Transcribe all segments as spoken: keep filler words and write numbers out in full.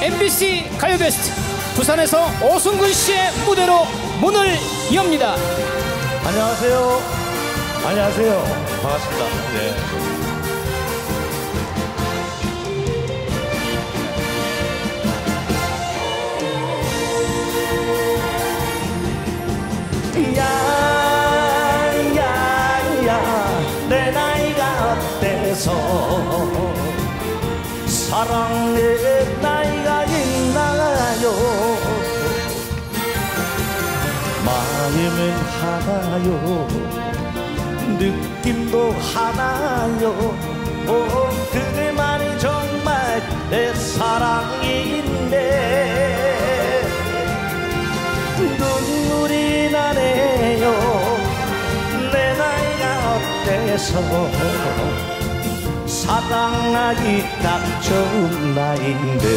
엠비씨 가요베스트 부산에서 오승근 씨의 무대로 문을 엽니다. 안녕하세요. 안녕하세요. 반갑습니다. 네. 야야야 내 나이가 어때서 사랑의 나이가 있나요? 마음은 하나요 느낌도 하나요. 오, 그대만이 정말 내 사랑인데 눈물이 나네요. 내 나이가 어때서 사랑하기 딱 좋은 나이인데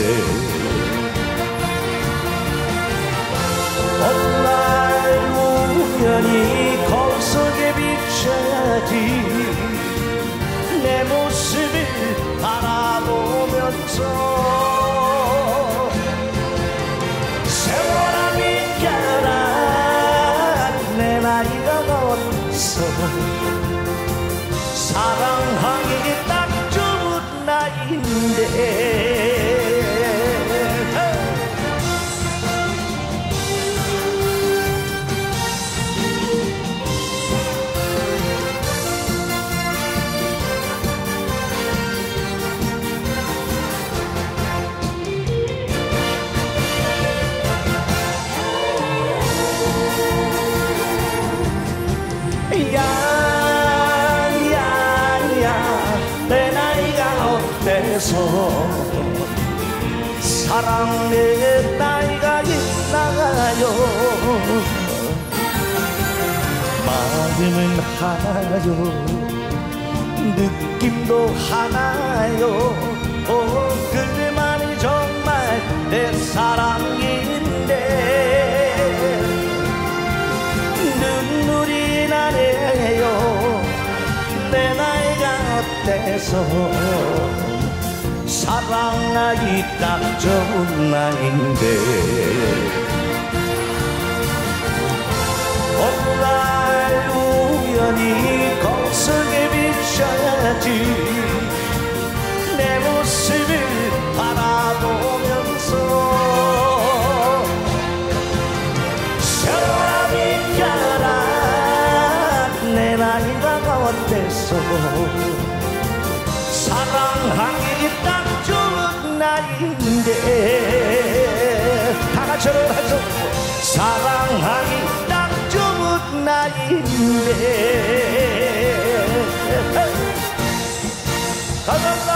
어느 날 우연히 거울 속에 비춰야지 내 모습을 바라보면서 세월아 믿겨라 내 나이가 어때서 사랑하기 딱 좋은 나이인데 사랑의 나이가 있나요? 마음은 하나요 느낌도 하나요. 오, 그대만이 정말 내 사랑인데 눈물이 나네요. 내 나이가 어때서 사랑하기 딱 좋은 나이인데 어느 날 우연히 거울 속에 비춰야지 내 모습을 바라보면서 세월아 믿겨라 내 나이가 어때서 사랑하기 딱 좋은 나이인데 다 같이 하죠. 사랑하기 딱 좋은 나이인데 감사합니다.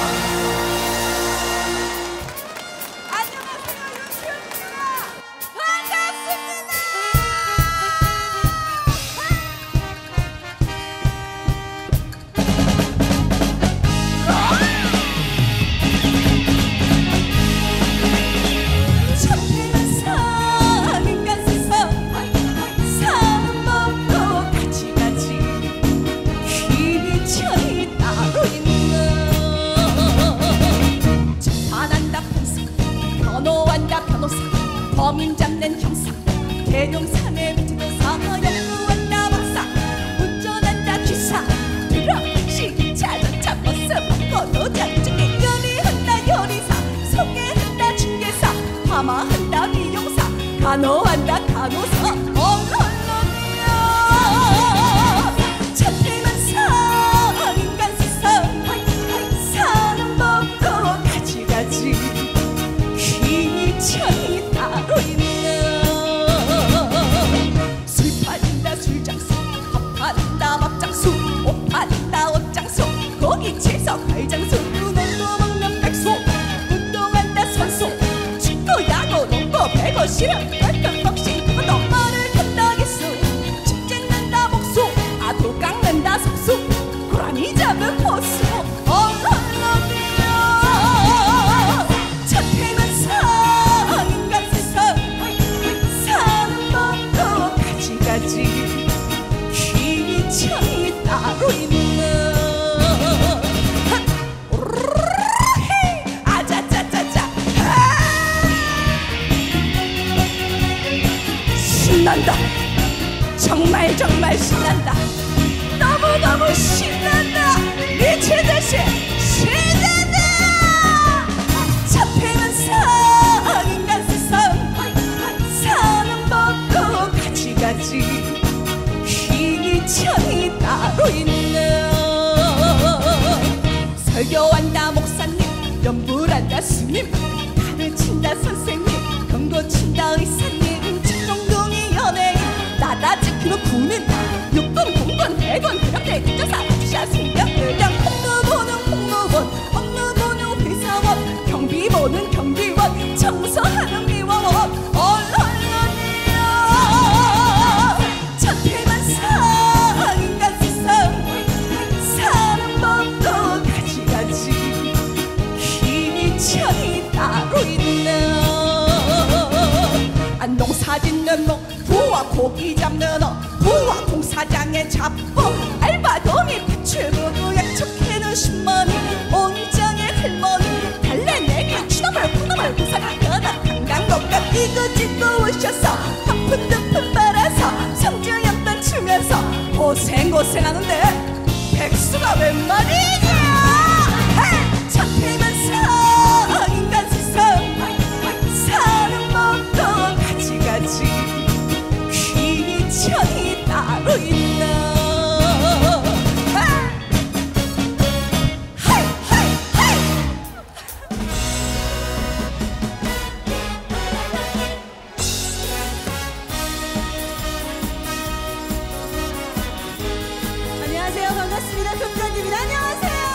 범인 잡는 형사 대룡산에 비치도사 연구한다 박사 운전한다 기사 트럭시 자동차 버스 바꿔도 장중에 요리한다 요리사 소개한다 중개사 파마한다 미용사 간호한다 간호사 엉엉엉이야 천태만 상 인간 세상 사람 먹고 가지가지 힘이 천이 따로 있네. 술 팔린다 술장수 밥 팔린다 밥장수 옷 팔린다 옷장수 고기 채소 갈장수 눈으로 먹는 백수 운동한다 선수 축구 야구 농구 배구 실험 발전 복싱 그것도 말을 한다 기수 집 짓는다 목수 아도 깎는다 석수 고라니 잡은 포수 힘이 천이 따로 있네. 아자자자자 신난다. 정말 정말 신난다. 너무너무 신난다. 미친듯이 신난다. 잡히면서 인간 세상 사는 법도 가지가지 힘이 천이 따로 있네. 설교한다 목사님, 연불한다 스님, 가르친다 선생님, 경고 친다 의사님, 청동동이 연예인, 나라 지키는 군인, 육군 공군 대군 그렇게 국정사 부샤 승격 의령, 공무보는 공무원, 업무보는 회사원, 경비보는 경비원, 청소하는 미화원, 언론이야. 천태만상 인간 세상 사는 법도 가지가지 힘이 천이 따로 있네. 아, 농사 짓는 놈, 부와 고기 잡는 놈, 부와 공사장에 잡고, 알바동이 파출부 약촉해는 신머니, 온장의 할머니, 달래내기 추나물 콩나물 공사가 끄다 한강농가 이거짓고 오셔서 한푼 두푼 벌어서 성주연단 추면서 고생고생하는데 백수가 웬 말이냐. 잡히면서 인간 세상 사는 법도 가지가지 힘이 천이 따로 있나. 하이 하이 하이. 안녕하세요. 반갑습니다. 금잔디입니다. 안녕하세요.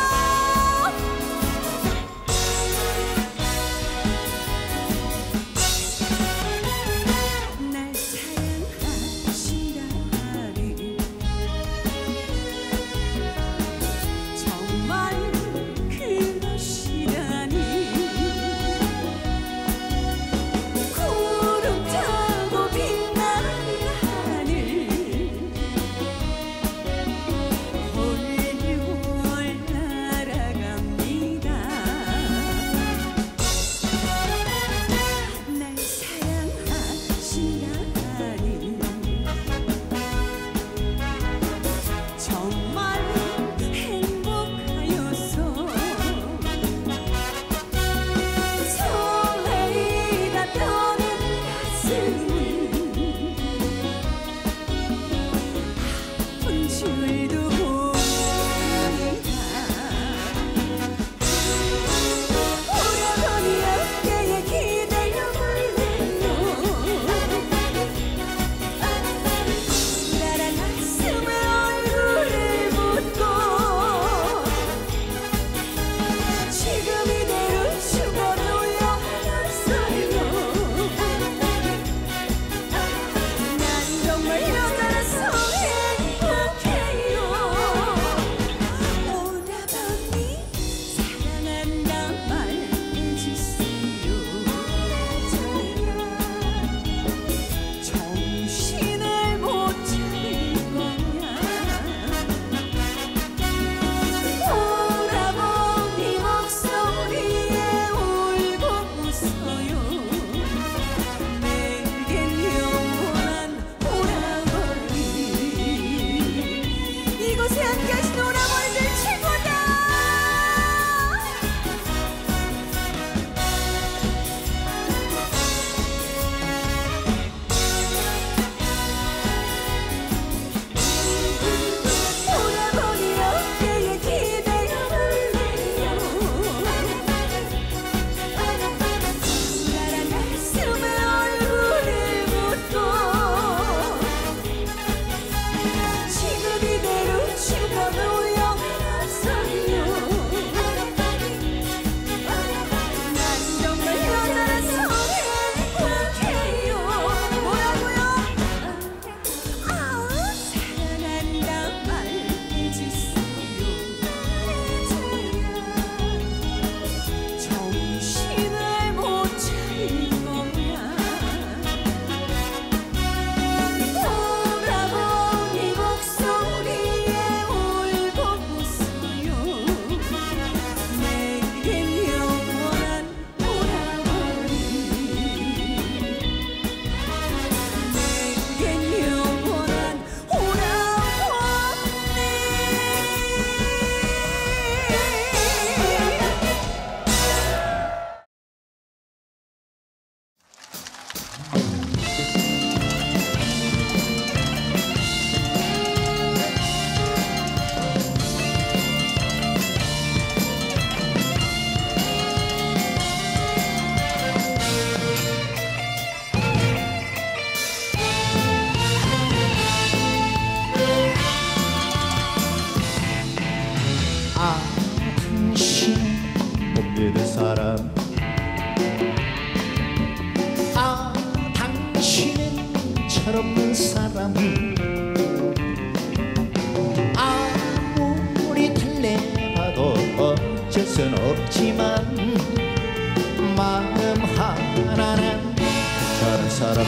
있지만 마음 하나는 다른 사람.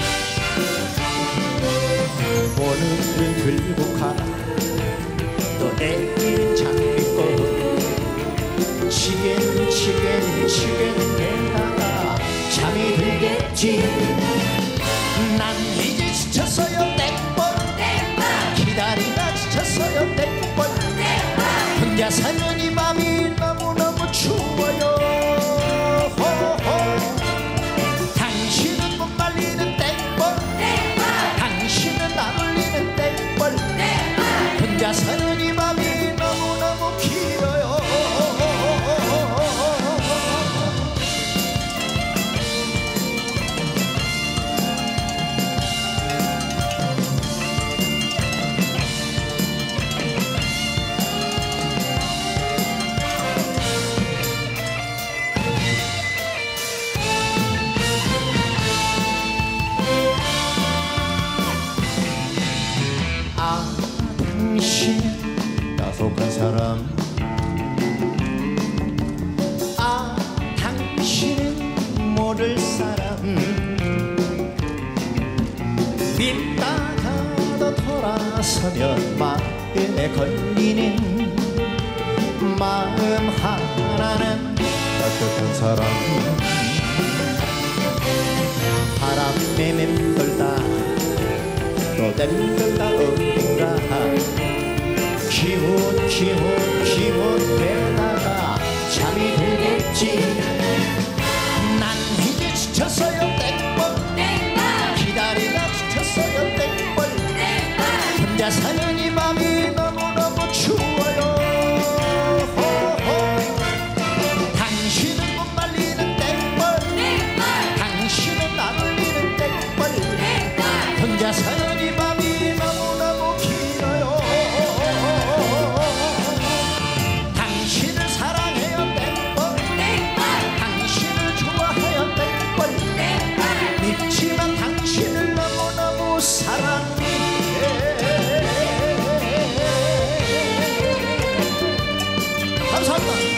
오늘은 들고 가라 또 내일은 장미꽃. 지게는 지게는 지게는 내다가 잠이 들겠지. 난 이제 지쳤어요 땡벌. 기다리다 지쳤어요 땡벌. 혼자 사는 이 밤이 너무너무 추워요. 호호. 당신은 못 말리는 땡벌. 당신은 안 울리는 땡벌. 혼자 사는 이 밤이 너무너무 길어요. 약속한 사람. 아 당신은 모를 사람. 믿다가도 돌아서면 마음에 걸리는 마음 하나는 약속한 사람. 바람에 맴돌다 또 맴돌다 어딘가 기운 기운 기운 되다가 잠이 들겠지. 난 이제 지쳤어요 땡벌. 기다리다 지쳤어요 땡벌. 혼자 사는 이 밤이 너무너무 추워요. 호호. 당신은 못 말리는 땡벌. 당신은 안 울리는 땡벌. 혼자 사는 이 밤이 너무너무 길어요. 당신을 사랑해요 땡벌. 당신을 좋아해요 땡벌. 믿지만 당신을 너무너무 사랑해. 감사합니다.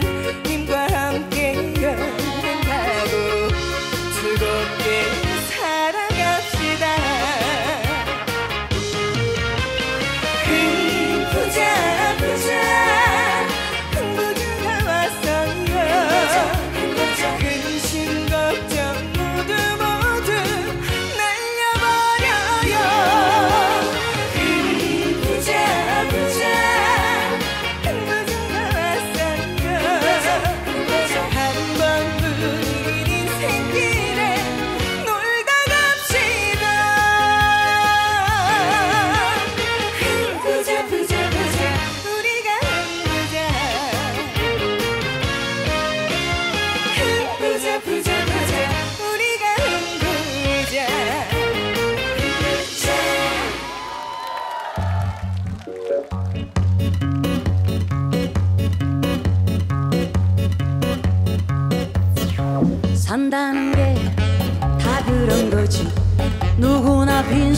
함께 여행 가고 즐겁게 살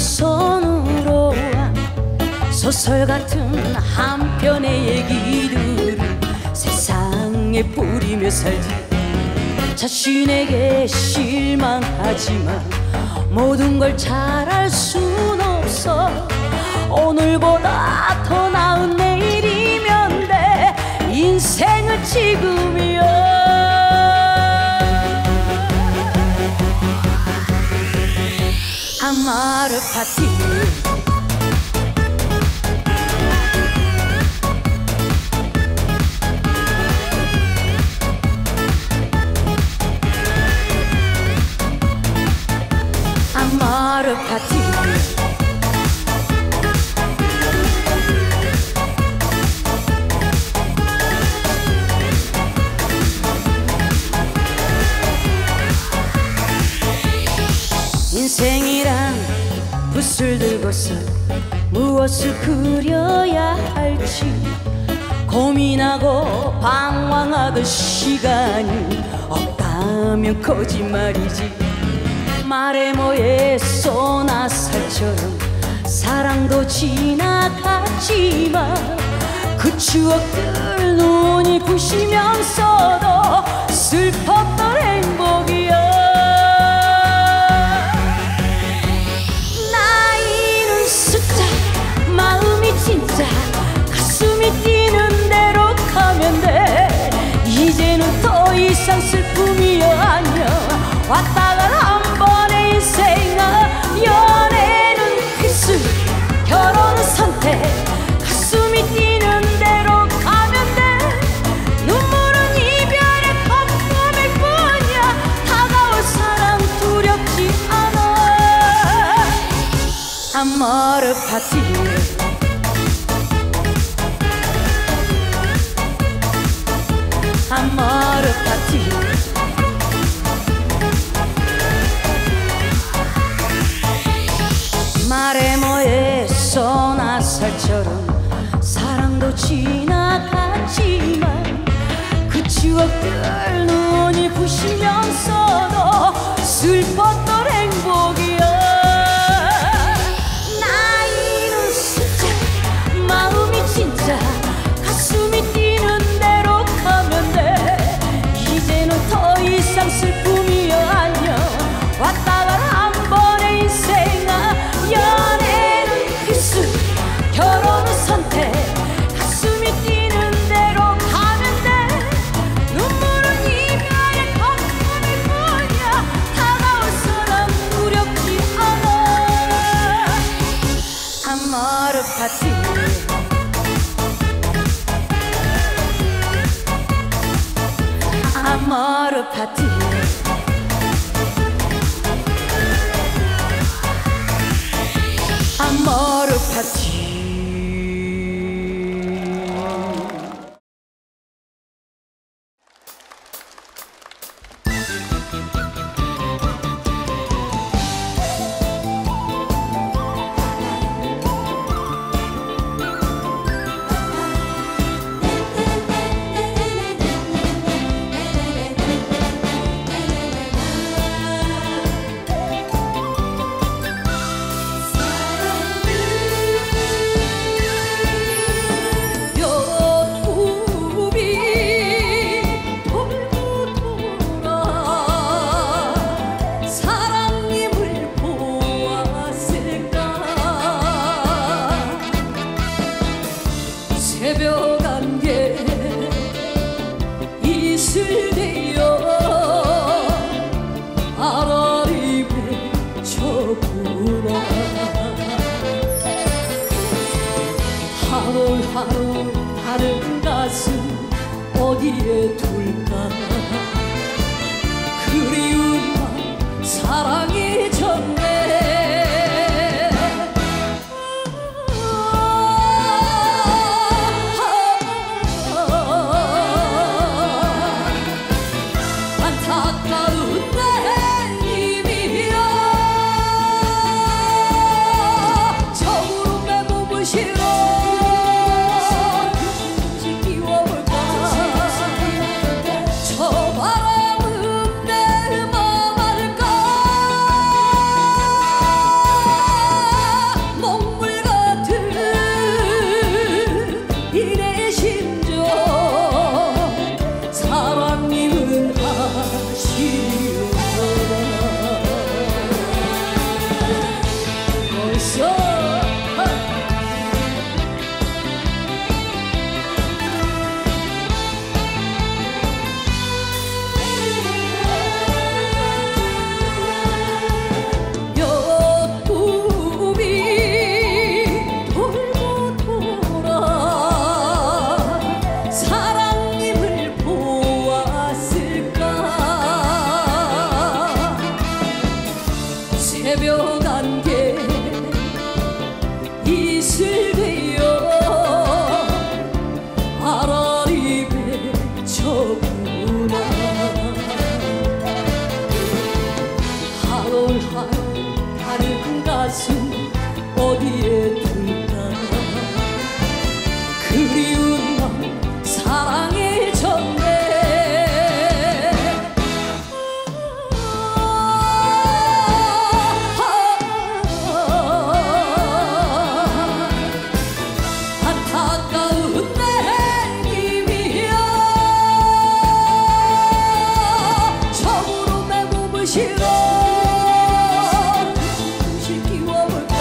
손으로 소설 같은 한 편의 얘기들을 세상에 뿌리며 살지. 자신에게 실망하지만 모든 걸 잘할 순 없어. 오늘보다 더 나은 내일이면 돼. 인생은 지금이야. 아마르 파티 아마르 파티 인생이란 붓을 들고서 무엇을 그려야 할지 고민하고 방황하던 시간이 없다면 거짓말이지. 말에 뭐에 쏘나살처럼 사랑도 지나갔지만 그 추억들 눈이 부시면서도 슬펐던 행복이야. 나이는 숫자 마음이 진짜 가슴이 뛰는 대로 가면 돼. 이제는 더 이상 슬픔이 아니야. 왔다가 한 번의 인생아. 연애는 필수 결혼은 선택. 가슴이 뛰는 대로 가면 돼. 눈물은 이별의 컴컴일 뿐이야. 다가올 사랑 두렵지 않아. 아마르 파티 아마르 파티 말에 뭐에 쏘나살처럼 사랑도 지나갔지만 그 추억들 눈이 부시면서도 슬펐던 행복이야. 나이는 숫자 마음이 진짜 가슴이 뛰는 대로 가면 돼. 이제는 더 이상 슬픔이 아니야. 왔다가 한 번의 인생아. 연애는 필수 결혼은 선택. 가슴이 뛰는 대로 가면 돼. 눈물은 이별의 컴컴일 뿐이야. 다가올 사람 두렵지 않아. 아마르 파티 아마르 파티 아마르 파티 새벽 안개 이슬대어 아라리 맺혔구나. 하루하루 다른 가슴 어디에 둘까. 그리움과 사랑이 졌네. 저 바람은 내 맘 알까. 새벽 안개 이슬되어 아라리 배쳐구나 하늘하늘 다른 가슴 어디에 둘까 그리운 맘 사랑에 졌네 안타까운 내 힘이야 처음으로 내 몸을 실어 듯이 끼워볼까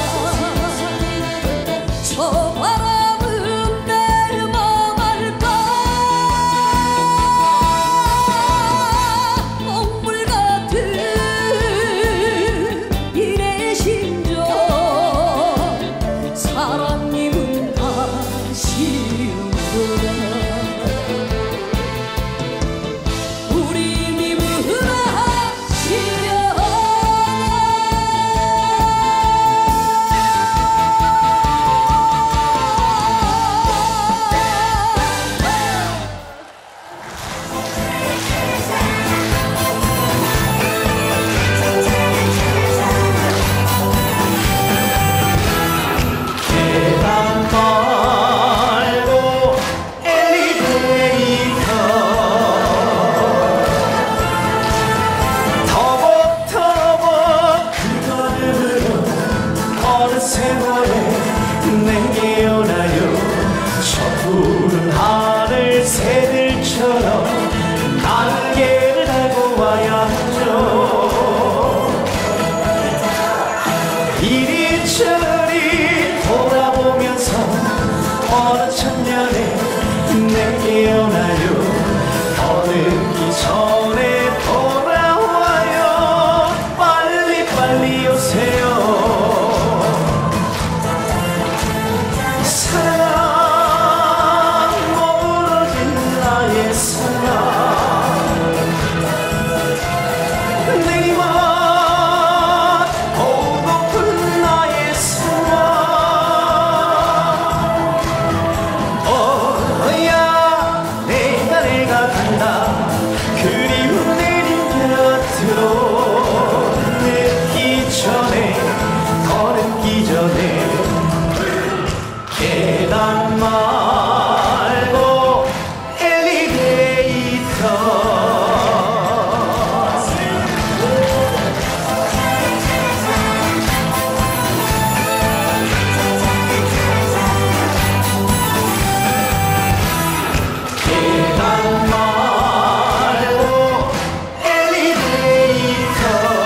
저 바람은 내 맘 알까 먹물 같은 이내 심정 사랑님은 아쉬우구나 우리님은 아쉬워 계단 말고 엘리베이터 터벅터벅 그걸음으로 어느 세월에 내게 오나요 저 푸른 하늘 새들처럼 안개를 달고 와야죠 이리저리 돌아보면서 어느 천년에 내게 오나요 더 늦기 전에 돌아와요 빨리 빨리 오세요 사랑 멀어진 나의 사랑 내리막 보고픈 나의 사랑 어야 내가 내가 간다 그리운 내린 곁으로 늦기 전에 더 늦기 전에 계단 말고 엘리베이터 계단 말고 엘리베이터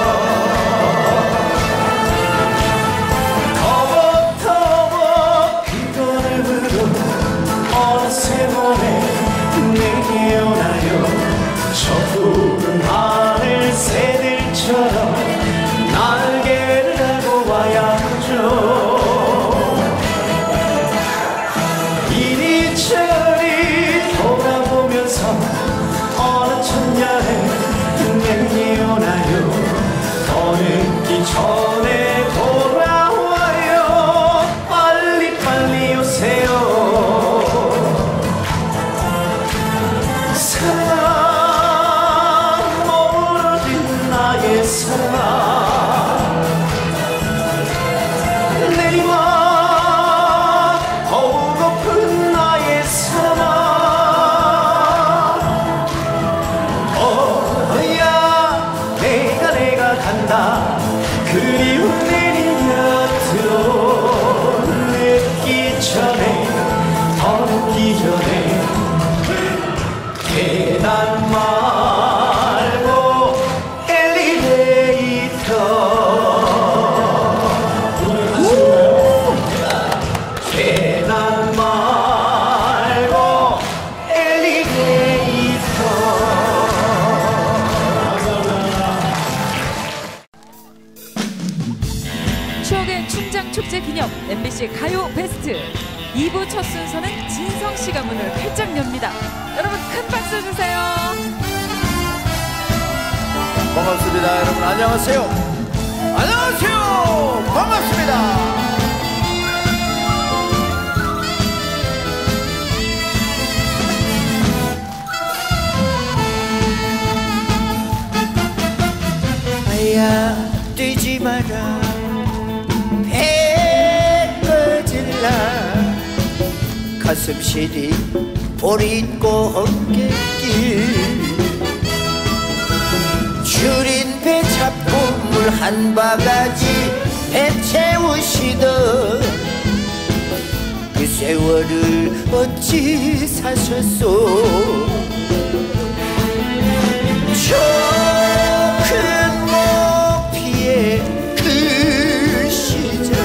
터벅터벅 그걸음으로 어느 세월에 내게 오나요 저 푸른 하늘 새들처럼 날개를 달고 와야죠 이리저리 돌아보면서 어느 천년에 내게 오나요 더 늦기 전에 돌아와요 빨리 빨리 오세요 사랑 멀어진 나의 사랑 내리막 보고픈 나의 사랑 어야 내가 내가 간다 그리운 내린 곁으로 늦기 전에 더 늦기 전에 계단 말고 엘리베이터 계단 말고 엘리베이터 추억의 춘장축제 기념 엠비씨 가요 베스트 이 부 첫 순서는 진성씨가 문을 활짝 엽니다. 여러분 큰 박수 주세요. 반갑습니다. 여러분 안녕하세요. 안녕하세요. 반갑습니다. 아야 뛰지 마라 배 꺼질라 가슴 시리 보릿고 헛개길 줄인 배 잡고 물 한 바가지 배 채우시던 그 세월을 어찌 사셨소 저 큰 높이의 그 시절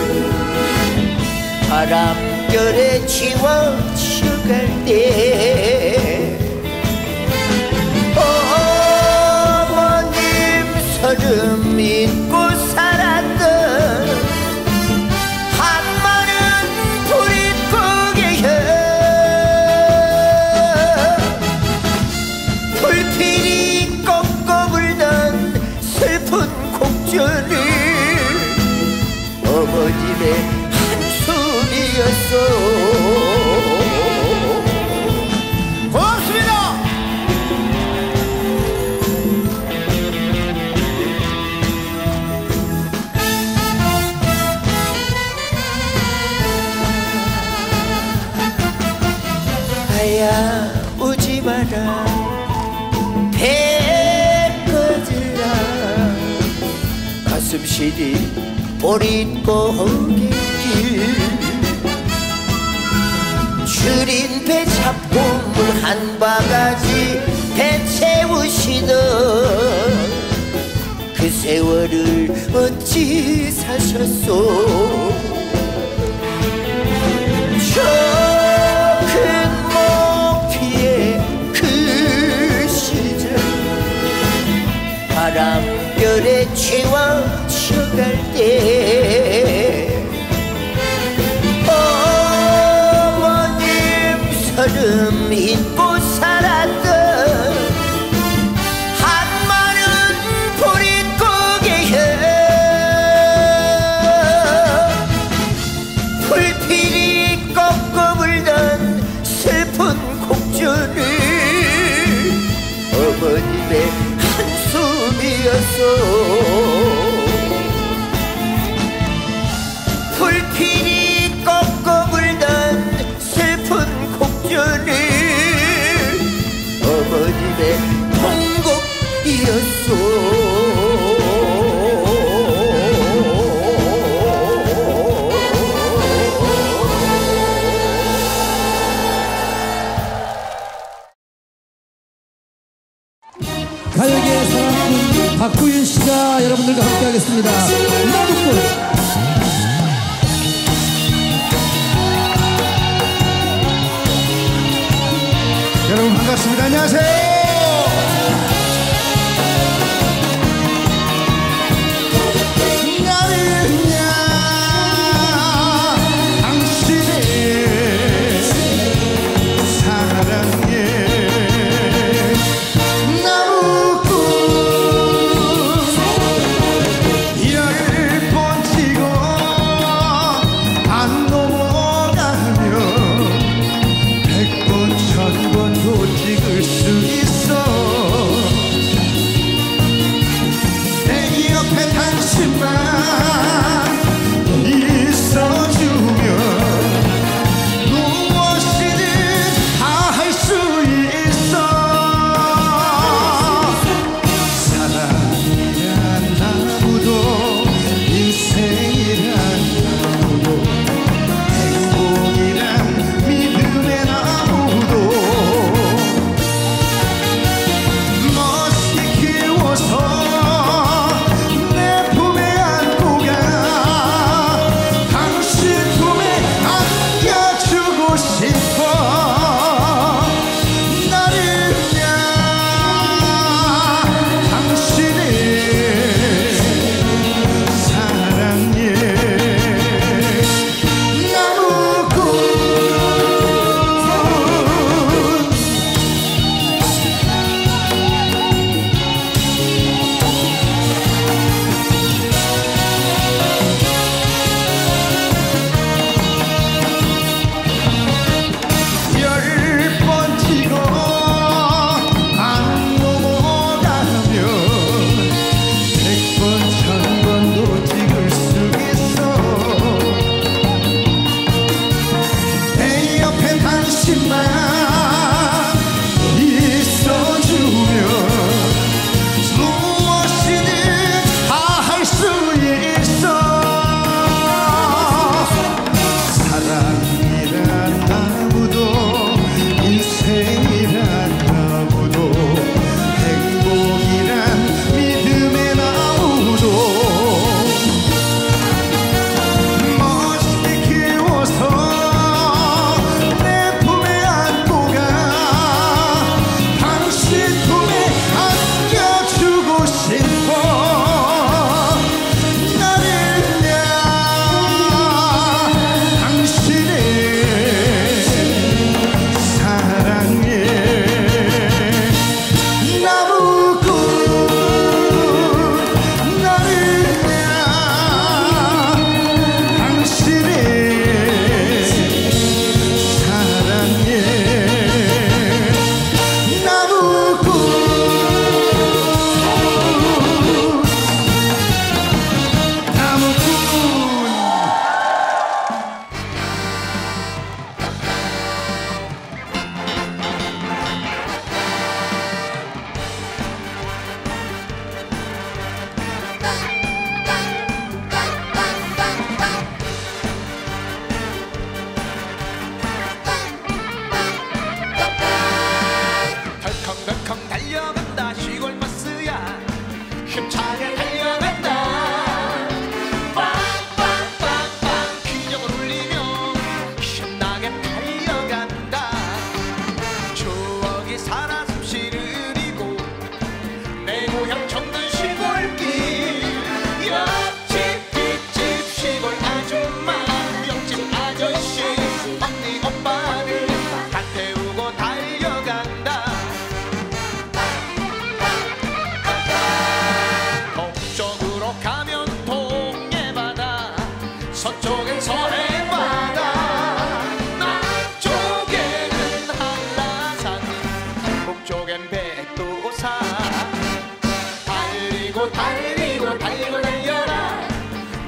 바람결에 지워져갈 때 서름 믿고 살았던 한마른 부릿고개여 불필이 꺾어 불던 슬픈 곡전을 어머님의 한숨이었어. 아야 오지 마라 배 꺼질라 가슴 시리 보릿고 헛개길 줄인 배 잡고 물 한 바가지 배 채우시던 그 세월을 어찌 사셨소 저 바람결에 채워져갈 때 어머님 서름 잊고 살았던 한마른 보릿고개여 불필이 꺾어 불던 슬픈 곡전을 어머님의 불필이 꺾어 불던 슬픈 곡전을 어머님의 통곡이었소. 가요계의 사랑꾼 박구윤 씨가 여러분들과 함께 하겠습니다. 나무꾼. 여러분 반갑습니다. 안녕하세요. 수 있어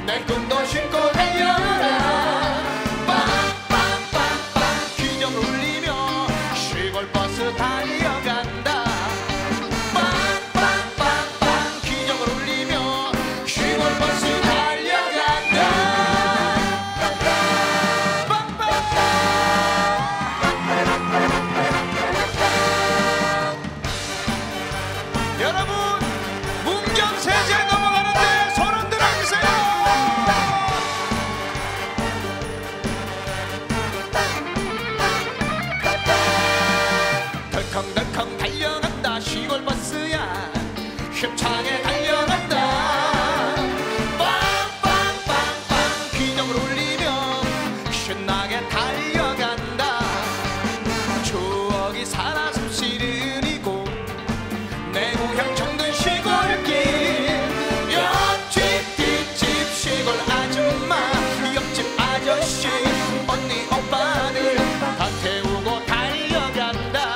내 꿈도 싣고 달려라. 빵빵빵빵 기적을 울리며 시골버스 달려간다. 빵빵빵빵 기적을 울리며 시골버스 달려간다. 여러분 문경세제 넘어가는데 손 흔들어주세요. 덜컹덜컹 달려간다. 시골버스야 힘차게 달려간다. 빵빵빵빵 기적을 울리며 신나게 달려간다. 추억이 살아 숨쉬는 이곳 내 고향 정든 시골길. 옆집 뒷집 시골 아줌마 옆집 아저씨 언니 오빠들 다 태우고 달려간다.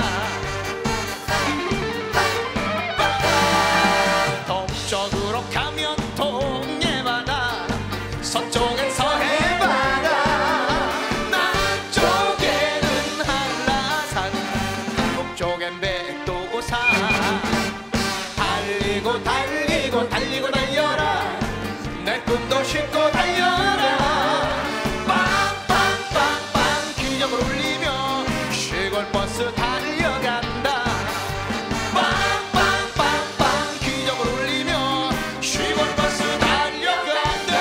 동쪽으로 가면 동해바다 서쪽엔 서해바다 남쪽에는 한라산 북쪽엔 백두산. 달리고 달리고 달리고 달려라. 내 꿈도 싣고 달려라. 빵빵빵빵 기적을 울리며 시골버스 달려간다. 빵빵빵빵 기적을 울리며 시골버스 달려간다.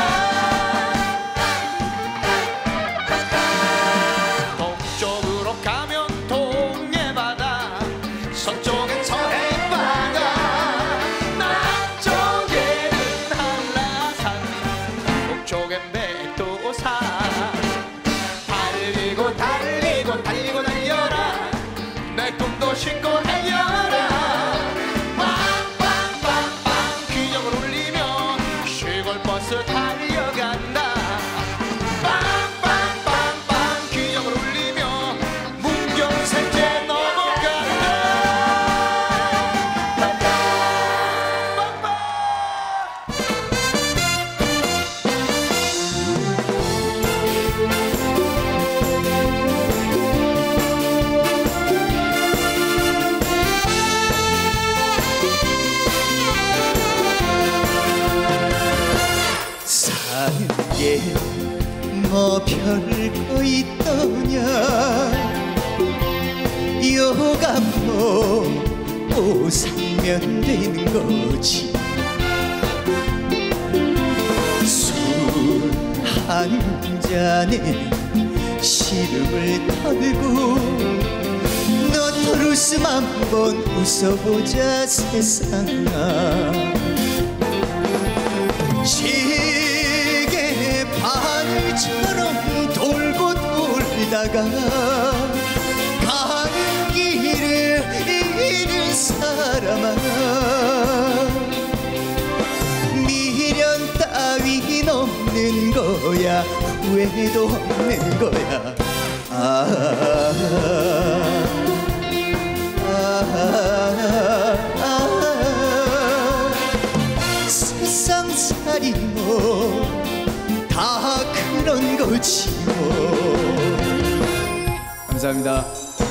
동쪽으로 가면 동해바다 서쪽엔 서해바다 남쪽에는 한라산 북쪽엔 백두산. 달리고 달리고 달리고 달려라. 내 꿈도 싣고 달려라. 빵빵빵빵 기적을 울리며 시골버스 달려간다. 빵빵빵빵 기적을 울리며 문경세제 넘어간다. 빵빵. 사는 게 뭐 별거 있더냐. 요감도 오상면 되는 거지. 술 한 잔에 시름을 털고 너토르스 한번 웃어보자 세상아. 시계 바늘처럼 돌고 돌다가 가는 길을 잃은 사람아. 미련 따윈 없는 거야. 후회도 없는 거야. 아, 아, 아, 아. 세상살이 뭐 다 그런 거지 뭐. 감사합니다.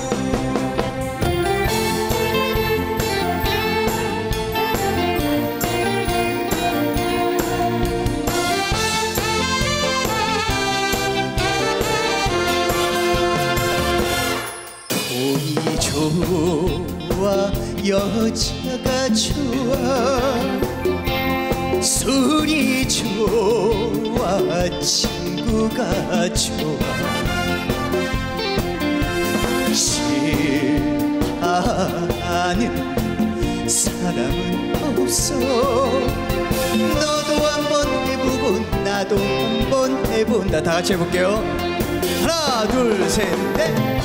돈이 좋아 여자가 좋아 술이 좋아 친구가 좋아. 싫어하는 사람은 없어. 너도 한번 해보고 나도 한번 해본다. 다 같이 해볼게요. 하나 둘 셋 넷.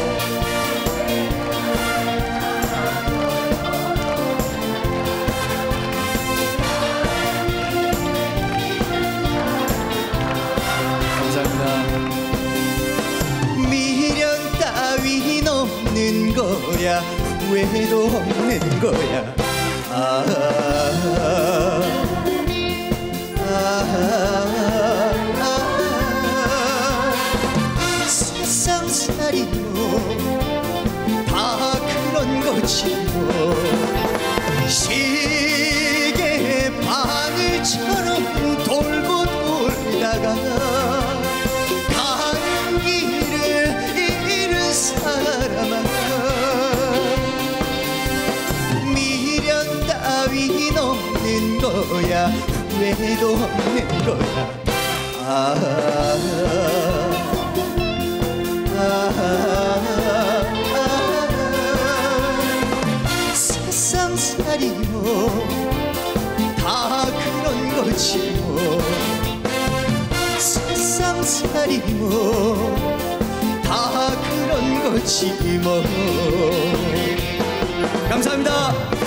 미련 따윈 없는 거야. 후회도 없는 거야. 아, 아, 아, 아. 세상살이 뭐 다 그런 거지 뭐 시계 바늘처럼 돌고 돌다가 가는 길을 잃은 사람아 미련 따윈 없는 거야 후회도 없는 거야 아, 아, 아, 아, 세상살이 뭐다 그런 거지 뭐 세상살이 뭐다 그런 거지 뭐 감사합니다.